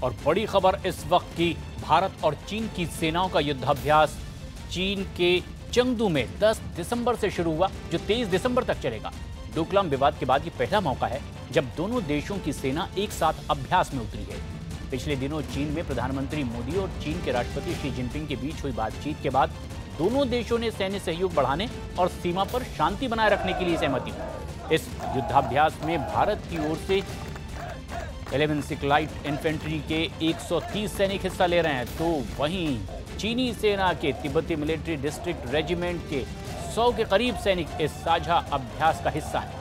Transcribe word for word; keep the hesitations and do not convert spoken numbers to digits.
और बड़ी खबर इस वक्त की, भारत और चीन की सेनाओं का युद्धाभ्यास चीन के चंगदू में दस दिसंबर से शुरू हुआ, जो तेईस दिसंबर तक चलेगा। डोकलाम विवाद के बाद ये पहला मौका है जब दोनों देशों की सेना एक साथ अभ्यास में उतरी है। पिछले दिनों चीन में प्रधानमंत्री मोदी और चीन के राष्ट्रपति शी जिनपिंग के बीच हुई बातचीत के बाद दोनों देशों ने सैन्य सहयोग बढ़ाने और सीमा पर शांति बनाए रखने के लिए सहमति दी। इस युद्धाभ्यास में भारत की ओर से ग्यारहवीं सिख लाइट इन्फेंट्री के एक सौ तीस सैनिक हिस्सा ले रहे हैं, तो वहीं चीनी सेना के तिब्बती मिलिट्री डिस्ट्रिक्ट रेजिमेंट के सौ के करीब सैनिक इस साझा अभ्यास का हिस्सा हैं।